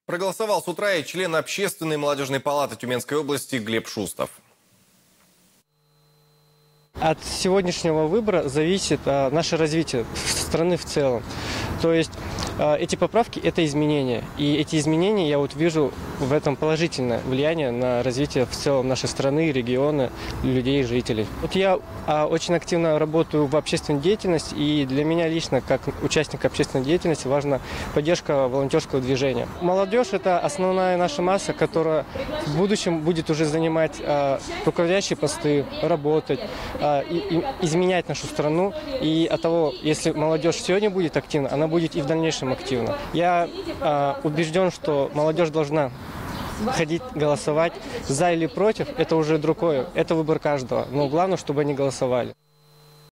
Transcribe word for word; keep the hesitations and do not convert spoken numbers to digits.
Проголосовал с утра и член Общественной молодежной палаты Тюменской области Глеб Шустов. От сегодняшнего выбора зависит а, наше развитие страны в целом. То есть а, эти поправки – это изменения. И эти изменения, я вот вижу в этом положительное влияние на развитие в целом нашей страны, региона, людей, жителей. Вот я а, очень активно работаю в общественной деятельности, и для меня лично, как участника общественной деятельности, важна поддержка волонтерского движения. Молодежь – это основная наша масса, которая в будущем будет уже занимать а, руководящие посты, работать, а, И, и изменять нашу страну. И от того, если молодежь сегодня будет активна, она будет и в дальнейшем активна. Я э, убежден, что молодежь должна ходить голосовать. За или против – это уже другое. Это выбор каждого. Но главное, чтобы они голосовали.